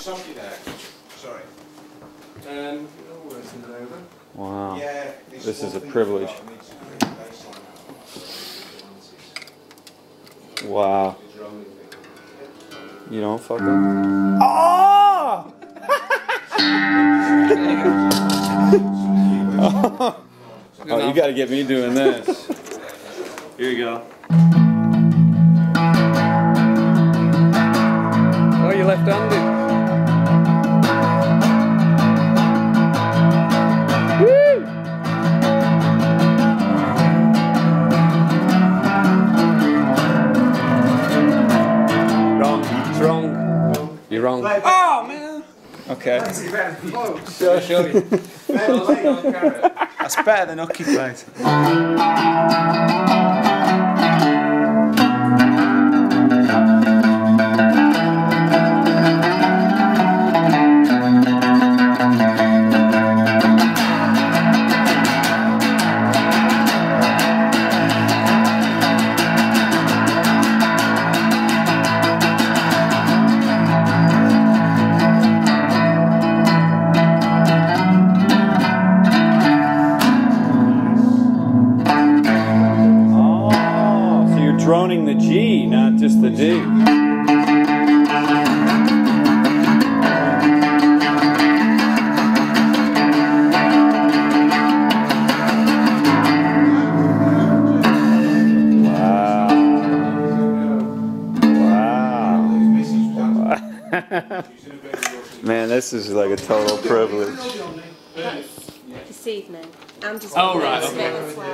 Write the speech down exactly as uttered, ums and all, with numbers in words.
socket there. Sorry. Um, oh, it's an over. Wow. Yeah, This is a privilege. Wow. You don't fuck up. Oh! Oh, you gotta get me doing this. Here you go. Oh, you're left-handed. Woo! Wrong. It's wrong. You're wrong. Oh, man! Okay. I'll show you. That's better than Hooky played. Droning the G, not just the D. Wow. Wow. Man, this is like a total privilege. This evening. I'm just Oh, right. Okay.